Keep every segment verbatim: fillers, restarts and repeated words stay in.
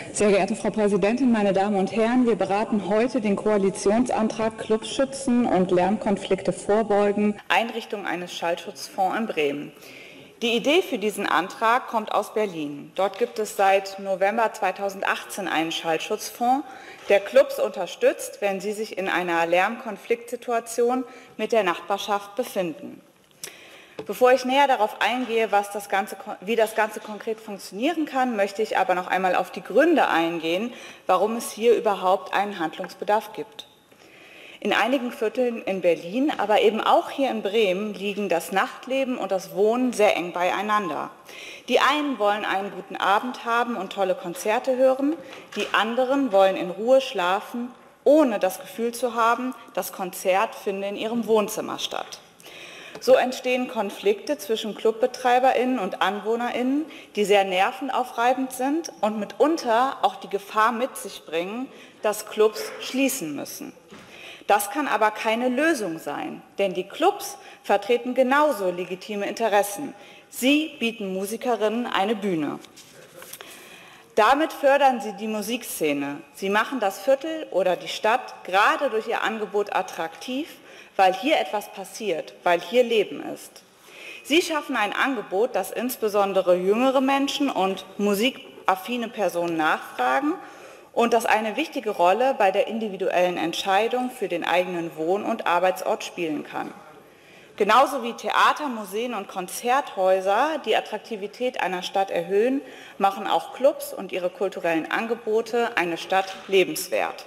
Sehr geehrte Frau Präsidentin, meine Damen und Herren! Wir beraten heute den Koalitionsantrag Clubs schützen und Lärmkonflikte vorbeugen, Einrichtung eines Schallschutzfonds in Bremen. Die Idee für diesen Antrag kommt aus Berlin. Dort gibt es seit November zweitausendachtzehn einen Schallschutzfonds, der Clubs unterstützt, wenn sie sich in einer Lärmkonfliktsituation mit der Nachbarschaft befinden. Bevor ich näher darauf eingehe, was das Ganze, wie das Ganze konkret funktionieren kann, möchte ich aber noch einmal auf die Gründe eingehen, warum es hier überhaupt einen Handlungsbedarf gibt. In einigen Vierteln in Berlin, aber eben auch hier in Bremen, liegen das Nachtleben und das Wohnen sehr eng beieinander. Die einen wollen einen guten Abend haben und tolle Konzerte hören, die anderen wollen in Ruhe schlafen, ohne das Gefühl zu haben, das Konzert finde in ihrem Wohnzimmer statt. So entstehen Konflikte zwischen ClubbetreiberInnen und AnwohnerInnen, die sehr nervenaufreibend sind und mitunter auch die Gefahr mit sich bringen, dass Clubs schließen müssen. Das kann aber keine Lösung sein, denn die Clubs vertreten genauso legitime Interessen. Sie bieten Musikerinnen eine Bühne. Damit fördern sie die Musikszene. Sie machen das Viertel oder die Stadt gerade durch ihr Angebot attraktiv, weil hier etwas passiert, weil hier Leben ist. Sie schaffen ein Angebot, das insbesondere jüngere Menschen und musikaffine Personen nachfragen und das eine wichtige Rolle bei der individuellen Entscheidung für den eigenen Wohn- und Arbeitsort spielen kann. Genauso wie Theater, Museen und Konzerthäuser die Attraktivität einer Stadt erhöhen, machen auch Clubs und ihre kulturellen Angebote eine Stadt lebenswert.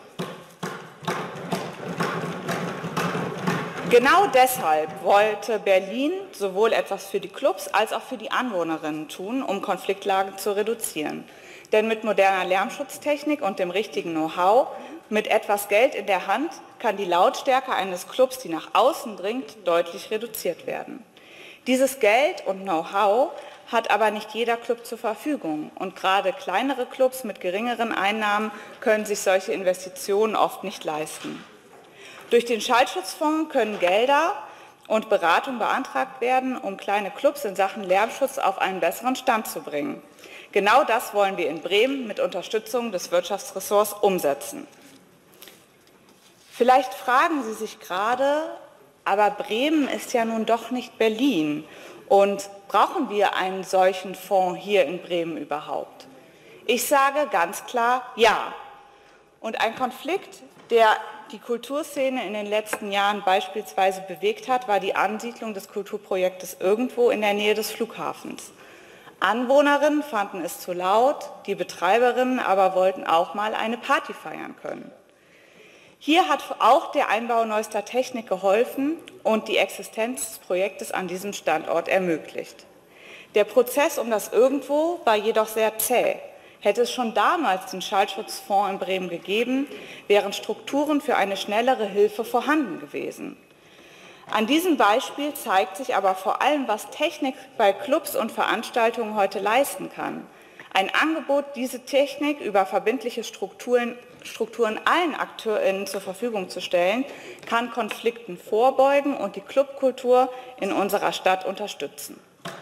Genau deshalb wollte Berlin sowohl etwas für die Clubs als auch für die Anwohnerinnen tun, um Konfliktlagen zu reduzieren. Denn mit moderner Lärmschutztechnik und dem richtigen Know-how, mit etwas Geld in der Hand, kann die Lautstärke eines Clubs, die nach außen dringt, deutlich reduziert werden. Dieses Geld und Know-how hat aber nicht jeder Club zur Verfügung. Und gerade kleinere Clubs mit geringeren Einnahmen können sich solche Investitionen oft nicht leisten. Durch den Schallschutzfonds können Gelder und Beratung beantragt werden, um kleine Clubs in Sachen Lärmschutz auf einen besseren Stand zu bringen. Genau das wollen wir in Bremen mit Unterstützung des Wirtschaftsressorts umsetzen. Vielleicht fragen Sie sich gerade, aber Bremen ist ja nun doch nicht Berlin. Und brauchen wir einen solchen Fonds hier in Bremen überhaupt? Ich sage ganz klar ja. Und ein Konflikt, der die Kulturszene in den letzten Jahren beispielsweise bewegt hat, war die Ansiedlung des Kulturprojektes Irgendwo in der Nähe des Flughafens. Anwohnerinnen fanden es zu laut, die Betreiberinnen aber wollten auch mal eine Party feiern können. Hier hat auch der Einbau neuester Technik geholfen und die Existenz des Projektes an diesem Standort ermöglicht. Der Prozess um das Irgendwo war jedoch sehr zäh. Hätte es schon damals den Schallschutzfonds in Bremen gegeben, wären Strukturen für eine schnellere Hilfe vorhanden gewesen. An diesem Beispiel zeigt sich aber vor allem, was Technik bei Clubs und Veranstaltungen heute leisten kann. Ein Angebot, diese Technik über verbindliche Strukturen, Strukturen allen AkteurInnen zur Verfügung zu stellen, kann Konflikten vorbeugen und die Clubkultur in unserer Stadt unterstützen.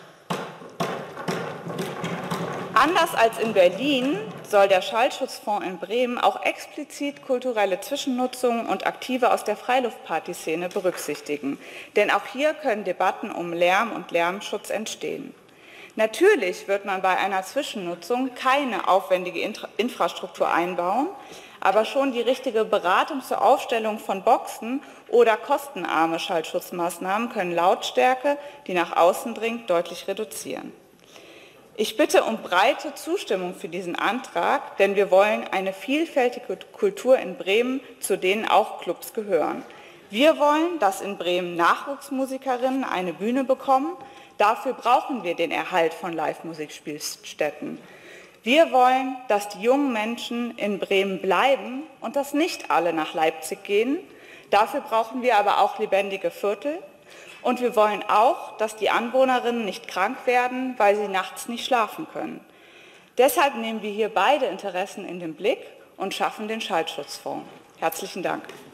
Anders als in Berlin soll der Schallschutzfonds in Bremen auch explizit kulturelle Zwischennutzungen und Aktive aus der Freiluftpartyszene berücksichtigen. Denn auch hier können Debatten um Lärm und Lärmschutz entstehen. Natürlich wird man bei einer Zwischennutzung keine aufwendige Infrastruktur einbauen, aber schon die richtige Beratung zur Aufstellung von Boxen oder kostenarme Schallschutzmaßnahmen können Lautstärke, die nach außen dringt, deutlich reduzieren. Ich bitte um breite Zustimmung für diesen Antrag, denn wir wollen eine vielfältige Kultur in Bremen, zu denen auch Clubs gehören. Wir wollen, dass in Bremen Nachwuchsmusikerinnen eine Bühne bekommen. Dafür brauchen wir den Erhalt von Live-Musikspielstätten. Wir wollen, dass die jungen Menschen in Bremen bleiben und dass nicht alle nach Leipzig gehen. Dafür brauchen wir aber auch lebendige Viertel. Und wir wollen auch, dass die Anwohnerinnen nicht krank werden, weil sie nachts nicht schlafen können. Deshalb nehmen wir hier beide Interessen in den Blick und schaffen den Schallschutzfonds. Herzlichen Dank.